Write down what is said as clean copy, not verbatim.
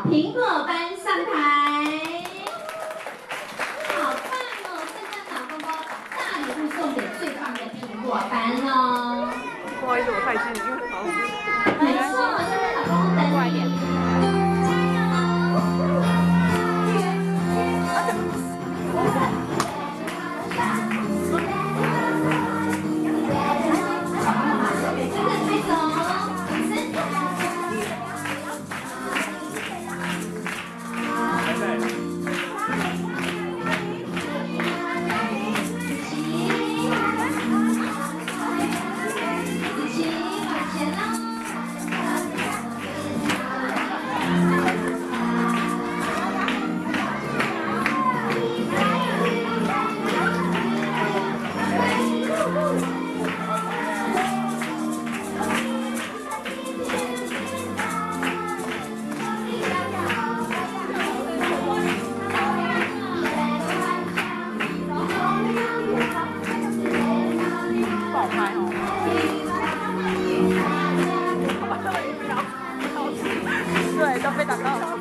苹果班上台。好棒哦！圣诞老公公把大礼物送给最棒的苹果班哦。 不好意思，我太近，因为老师。 没错，圣诞老公公等你。 对，都被打到了。